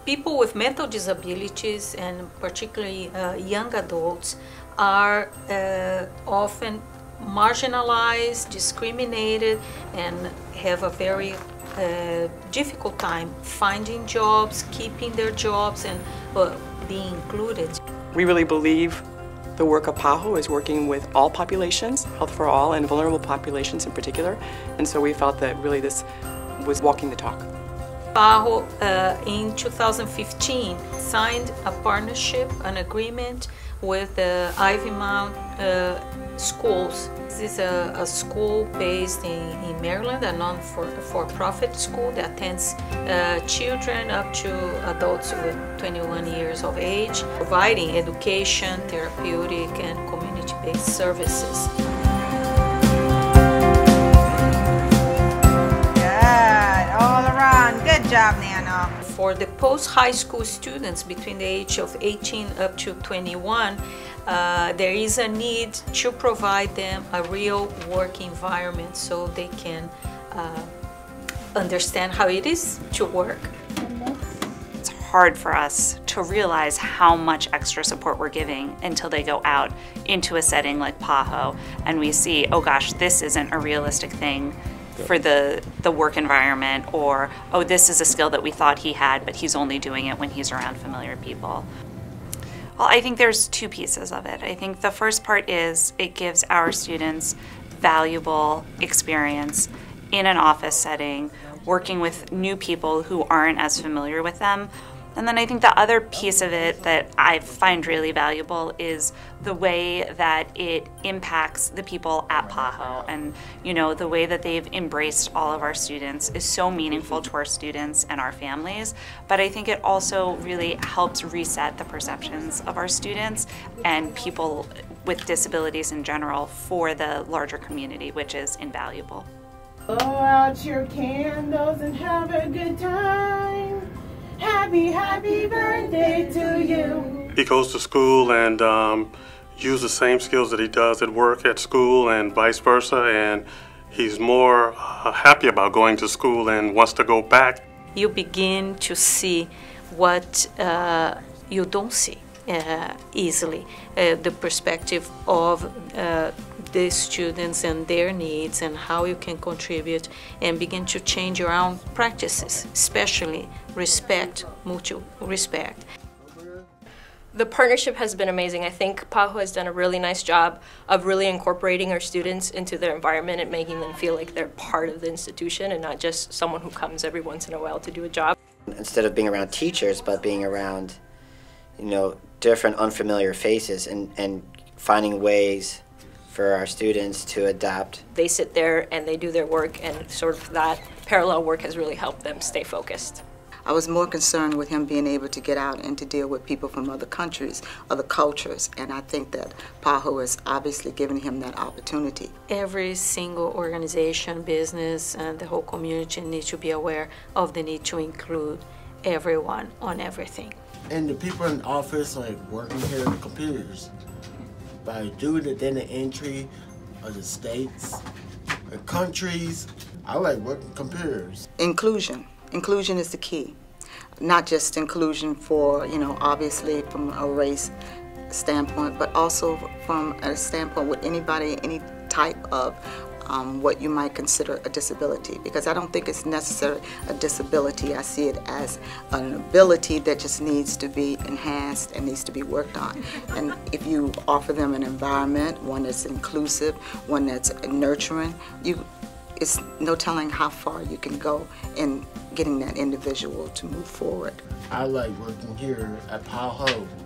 People with mental disabilities, and particularly young adults, are often marginalized, discriminated, and have a very difficult time finding jobs, keeping their jobs, and being included. We really believe the work of PAHO is working with all populations, health for all, and vulnerable populations in particular, and so we felt that really this was walking the talk. PAHO in 2015 signed a partnership, an agreement with the Ivymount schools. This is a school based in Maryland, a non-for-profit school that attends children up to adults with 21 years of age, providing education, therapeutic, and community-based services. Good, all around. Good job, Nana. For the post-high school students between the age of 18 up to 21, there is a need to provide them a real work environment so they can understand how it is to work. It's hard for us to realize how much extra support we're giving until they go out into a setting like PAHO and we see, oh gosh, this isn't a realistic thing for the work environment, or oh, this is a skill that we thought he had, but he's only doing it when he's around familiar people. Well, I think there's two pieces of it. I think the first part is it gives our students valuable experience in an office setting, working with new people who aren't as familiar with them. And then I think the other piece of it that I find really valuable is the way that it impacts the people at PAHO. And the way that they've embraced all of our students is so meaningful to our students and our families. But I think it also really helps reset the perceptions of our students and people with disabilities in general for the larger community, which is invaluable. Blow out your candles and have a good time. Happy, happy birthday to you. He goes to school and uses the same skills that he does at work at school and vice versa, and he's more happy about going to school and wants to go back. You begin to see what you don't see easily, the perspective of the students and their needs and how you can contribute and begin to change your own practices, especially respect, mutual respect. The partnership has been amazing. I think PAHO has done a really nice job of really incorporating our students into their environment and making them feel like they're part of the institution and not just someone who comes every once in a while to do a job. Instead of being around teachers, but being around, different unfamiliar faces and finding ways for our students to adapt. They sit there and they do their work, and sort of that parallel work has really helped them stay focused. I was more concerned with him being able to get out and to deal with people from other countries, other cultures, and I think that PAHO is obviously giving him that opportunity. Every single organization, business, and the whole community needs to be aware of the need to include everyone on everything. And the people in the office, like working here on the computers, by doing the data entry of the states, the countries, I like working computers. Inclusion. Inclusion is the key. Not just inclusion for, obviously from a race standpoint, but also from a standpoint with anybody, any type of what you might consider a disability. Because I don't think it's necessarily a disability. I see it as an ability that just needs to be enhanced and needs to be worked on. And if you offer them an environment, one that's inclusive, one that's nurturing, it's no telling how far you can go in getting that individual to move forward. I like working here at PAHO.